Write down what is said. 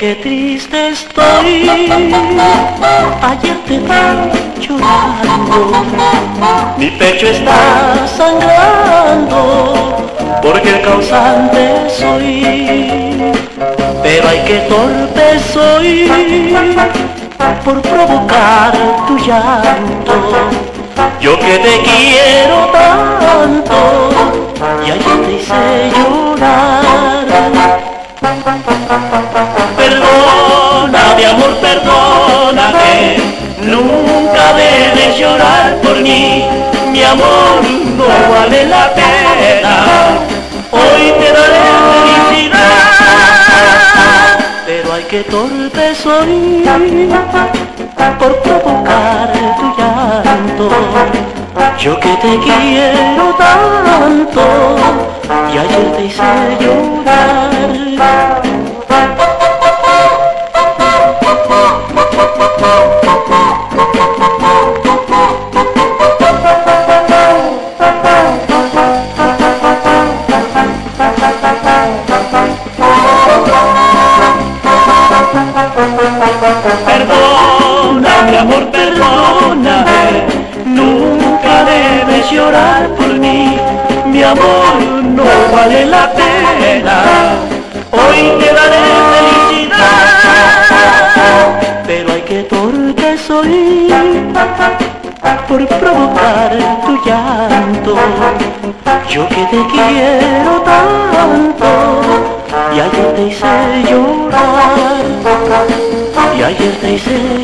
qué triste estoy. Ayer te vi llorando, mi pecho está sangrando, porque el causante soy. Pero ay, qué torpe soy por provocar tu llanto. Yo que te quiero tanto y ayer te hice llorar. Perdona, mi amor, perdóname, nunca debes llorar por mí. Mi amor no vale la pena, hoy te daré felicidad. Pero ay, qué torpe soy por provocar tu llanto. Yo que te quiero tanto y ayer te hice llorar. Perdona, mi amor, perdóname, nunca debes llorar por mí. Mi amor no vale la pena, hoy te daré felicidad. Pero ay, qué torpe soy por provocar tu llanto. Yo que te quiero tanto y ayer te hice llorar. Y ayer te hice